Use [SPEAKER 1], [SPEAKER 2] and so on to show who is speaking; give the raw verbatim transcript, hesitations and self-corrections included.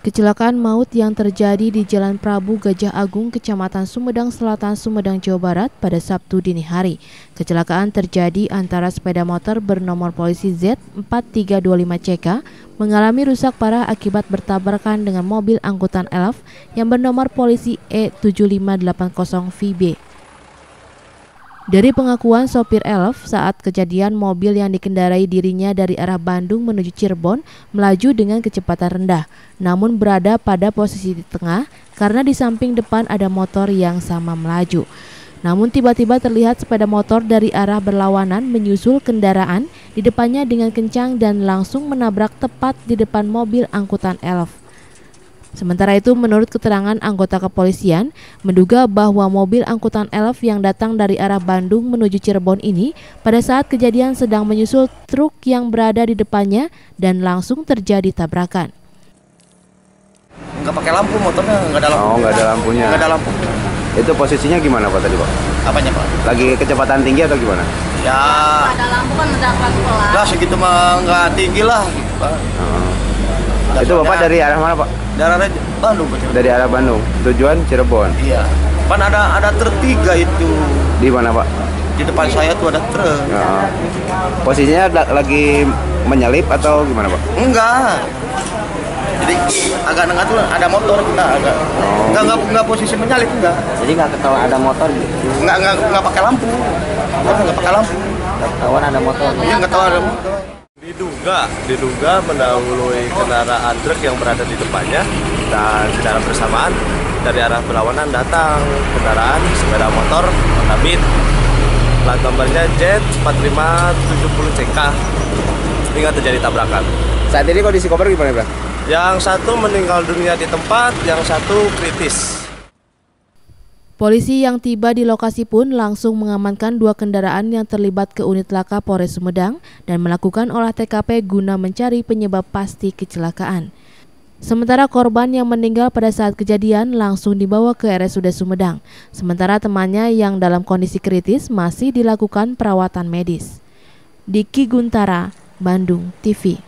[SPEAKER 1] Kecelakaan maut yang terjadi di Jalan Prabu Gajah Agung, Kecamatan Sumedang Selatan, Sumedang, Jawa Barat pada Sabtu dini hari. Kecelakaan terjadi antara sepeda motor bernomor polisi Z empat tiga dua lima C K mengalami rusak parah akibat bertabrakan dengan mobil angkutan Elf yang bernomor polisi E tujuh lima delapan nol V B. Dari pengakuan sopir Elf, saat kejadian mobil yang dikendarai dirinya dari arah Bandung menuju Cirebon melaju dengan kecepatan rendah, namun berada pada posisi di tengah karena di samping depan ada motor yang sama melaju. Namun tiba-tiba terlihat sepeda motor dari arah berlawanan menyusul kendaraan di depannya dengan kencang dan langsung menabrak tepat di depan mobil angkutan Elf. Sementara itu, menurut keterangan anggota kepolisian, menduga bahwa mobil angkutan Elf yang datang dari arah Bandung menuju Cirebon ini pada saat kejadian sedang menyusul truk yang berada di depannya dan langsung terjadi tabrakan.
[SPEAKER 2] Nggak pakai lampu motornya, nggak ada lampu.
[SPEAKER 3] Oh, nggak ada lampunya.
[SPEAKER 2] Nggak ada lampu.
[SPEAKER 3] Itu posisinya gimana Pak tadi Pak?
[SPEAKER 2] Apanya Pak?
[SPEAKER 3] Lagi kecepatan tinggi atau gimana?
[SPEAKER 2] Ya.
[SPEAKER 4] Ada lampu kan udah pelan-pelan.
[SPEAKER 2] Lah segitu mah nggak tinggi lah. Pak.
[SPEAKER 3] Oh. Itu Bapak dari arah mana Pak?
[SPEAKER 2] Dari arah Bandung. Pak.
[SPEAKER 3] Dari arah Bandung. Tujuan Cirebon.
[SPEAKER 2] Iya. Kan ada ada truk tiga itu.
[SPEAKER 3] Di mana Pak?
[SPEAKER 2] Di depan saya tuh ada truk.
[SPEAKER 3] Oh. Posisinya lagi menyalip atau gimana Pak?
[SPEAKER 2] Enggak. Jadi agak nengah tuh ada motor kita agak.
[SPEAKER 3] Oh.
[SPEAKER 2] Enggak, enggak enggak posisi menyalip enggak.
[SPEAKER 5] Jadi nggak ketahuan ada motor gitu?
[SPEAKER 2] Enggak enggak enggak pakai lampu. Enggak pakai lampu.
[SPEAKER 5] Nggak ketahuan ada motor?
[SPEAKER 2] Iya enggak tahu ada motor.
[SPEAKER 6] Diduga, diduga mendahului kendaraan truk yang berada di depannya dan secara bersamaan dari arah berlawanan datang kendaraan sepeda motor Honda Beat. Plat nomornya Z empat lima tujuh nol C K hingga terjadi tabrakan.
[SPEAKER 3] Saat ini kondisi koper gimana Pak?
[SPEAKER 6] Yang satu meninggal dunia di tempat, yang satu kritis.
[SPEAKER 1] Polisi yang tiba di lokasi pun langsung mengamankan dua kendaraan yang terlibat ke unit laka Polres Sumedang dan melakukan olah T K P guna mencari penyebab pasti kecelakaan. Sementara korban yang meninggal pada saat kejadian langsung dibawa ke R S U D Sumedang, sementara temannya yang dalam kondisi kritis masih dilakukan perawatan medis. Diki Guntara, Bandung T V.